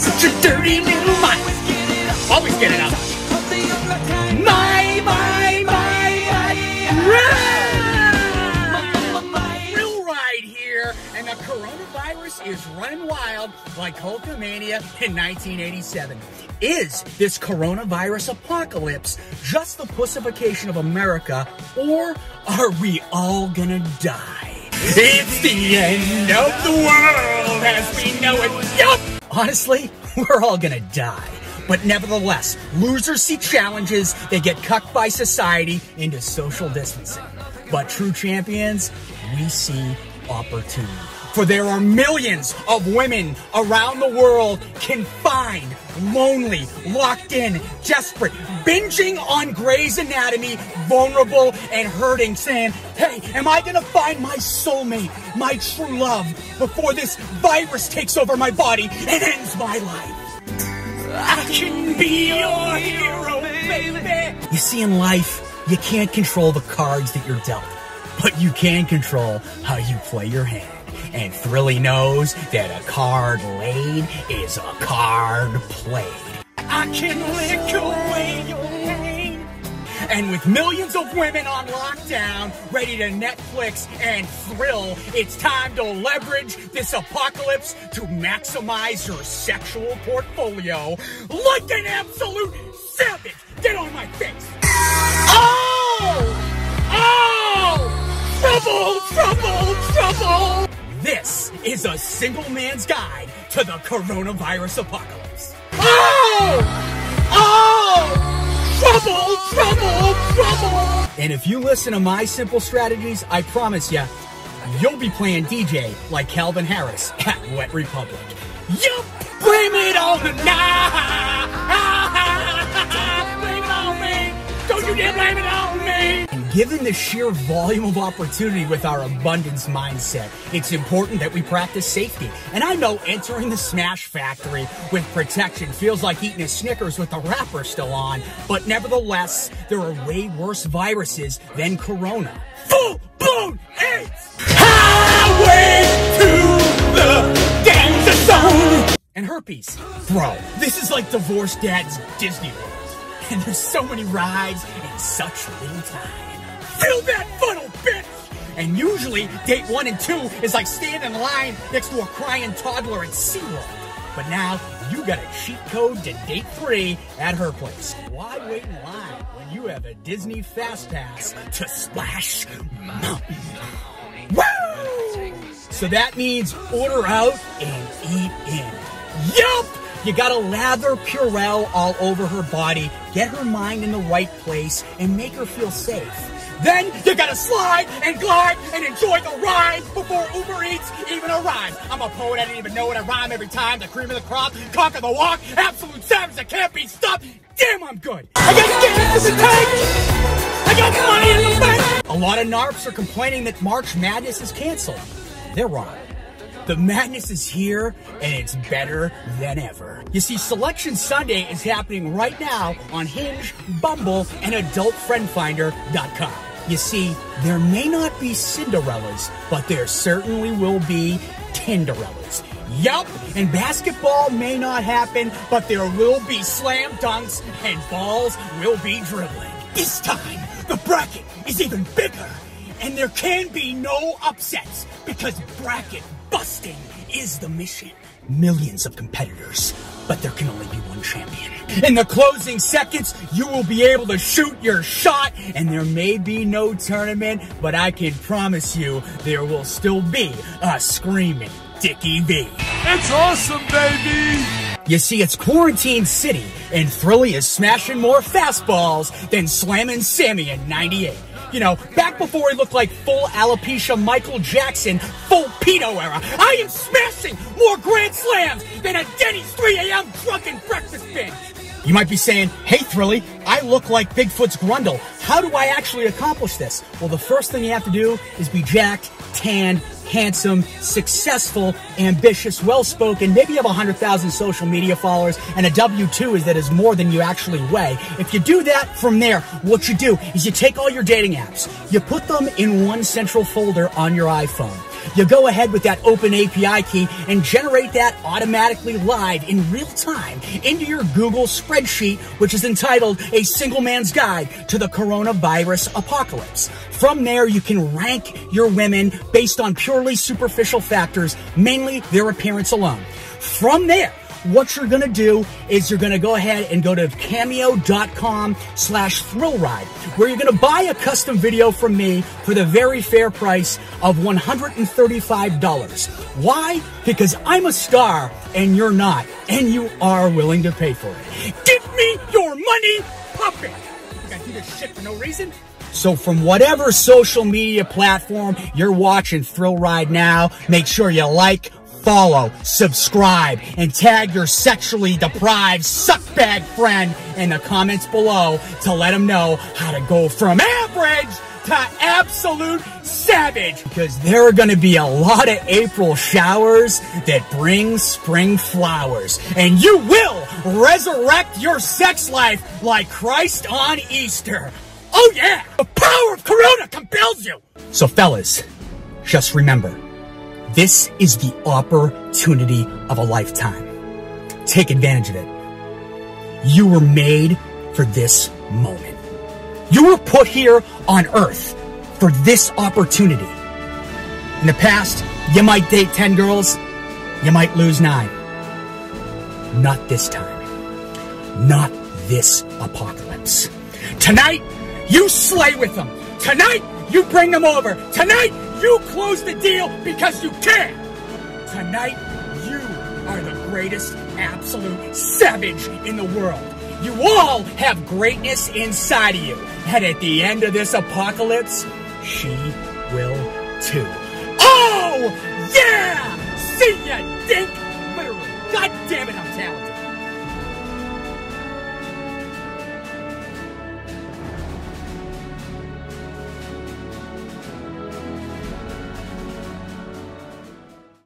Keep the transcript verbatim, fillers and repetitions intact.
Such a dirty little mind. Always get it up. My, my, my, my. Real ride here, and the coronavirus is running wild like Hulkamania in nineteen eighty-seven. Is this coronavirus apocalypse just the pussification of America, or are we all gonna die? It's the end of the world as we know it. Yup! Honestly, we're all gonna die. But nevertheless, losers see challenges, they get cucked by society into social distancing. But true champions, we see opportunity. For there are millions of women around the world confined, lonely, locked in, desperate, binging on Grey's Anatomy, vulnerable and hurting, saying, hey, am I gonna find my soulmate, my true love, before this virus takes over my body and ends my life? I can be your hero, baby. You see, in life, you can't control the cards that you're dealt, but you can control how you play your hand. And Thrilly knows that a card laid is a card played. I can lick away your pain. And with millions of women on lockdown, ready to Netflix and thrill, it's time to leverage this apocalypse to maximize your sexual portfolio like an absolute savage. Get on my face. Oh! Oh! Trouble! Trouble! Trouble! This is a single man's guide to the coronavirus apocalypse. Oh! Oh! Trouble! Trouble! Trouble! And if you listen to my simple strategies, I promise you, you'll be playing D J like Calvin Harris at Wet Republic. Yup! Blame it on the night! Blame it on me! Don't you dare blame it on me! And given the sheer volume of opportunity with our abundance mindset, it's important that we practice safety. And I know entering the Smash Factory with protection feels like eating a Snickers with the wrapper still on, but nevertheless, there are way worse viruses than Corona. Full-blown AIDS! Highway to the danger zone! And herpes. Bro, this is like divorced dad's Disney World. And there's so many rides in such little time. Fill that funnel, bitch! And usually, date one and two is like standing in line next to a crying toddler at SeaWorld. But now, you got a cheat code to date three at her place. Why wait in line when you have a Disney Fast Pass to Splash Mountain? Woo! So that means order out and eat in. Yup! You gotta lather Purell all over her body, get her mind in the right place, and make her feel safe. Then you gotta slide and glide and enjoy the ride before Uber Eats even arrives. I'm a poet, I didn't even know what I rhyme every time. The cream of the crop, conquer the walk, absolute savage that can't be stopped. Damn, I'm good. I got gas in the tank. I got money in the bank. A lot of narps are complaining that March Madness is canceled. They're wrong. The madness is here, and it's better than ever. You see, Selection Sunday is happening right now on Hinge, Bumble, and Adult Friend Finder dot com. You see, there may not be Cinderellas, but there certainly will be Tinderellas. Yup, and basketball may not happen, but there will be slam dunks, and balls will be dribbling. This time, the bracket is even bigger, and there can be no upsets, because bracket busting is the mission. Millions of competitors, but there can only be one champion. In the closing seconds, you will be able to shoot your shot, and there may be no tournament, but I can promise you there will still be a screaming Dickie V. It's awesome, baby! You see, it's Quarantine City, and Thrilly is smashing more fastballs than slamming Sammy in ninety-eight. You know, back before he looked like full alopecia Michael Jackson, full pedo era. I am smashing more grand slams than a Denny's three A M drunken breakfast binge. You might be saying, hey Thrilly, I look like Bigfoot's Grundle. How do I actually accomplish this? Well, the first thing you have to do is be jacked, tanned, handsome, successful, ambitious, well-spoken, maybe you have one hundred thousand social media followers, and a W two is that is more than you actually weigh. If you do that, from there, what you do is you take all your dating apps, you put them in one central folder on your iPhone. You go ahead with that open A P I key and generate that automatically live in real time into your Google spreadsheet, which is entitled A Single Man's Guide to the Coronavirus Apocalypse. From there, you can rank your women based on purely superficial factors, mainly their appearance alone. From there, what you're going to do is you're going to go ahead and go to cameo.com slash thrill ride, where you're going to buy a custom video from me for the very fair price of one hundred thirty-five dollars. Why? Because I'm a star and you're not, and you are willing to pay for it. Give me your money, puppet! You gotta do this shit for no reason? So from whatever social media platform you're watching Thrill Ride now, make sure you like, follow, subscribe, and tag your sexually deprived suckbag friend in the comments below to let them know how to go from average to absolute savage. Because there are going to be a lot of April showers that bring spring flowers. And you will resurrect your sex life like Christ on Easter. Oh yeah! The power of Corona compels you! So fellas, just remember, this is the opportunity of a lifetime. Take advantage of it. You were made for this moment. You were put here on Earth for this opportunity. In the past, you might date ten girls, you might lose nine. Not this time. Not this apocalypse. Tonight, you slay with them. Tonight, you bring them over. Tonight, you close the deal because you can. Tonight, you are the greatest absolute savage in the world. You all have greatness inside of you. And at the end of this apocalypse, she will too. Oh, yeah! See ya, dink! Literally, God damn it, I'm talented.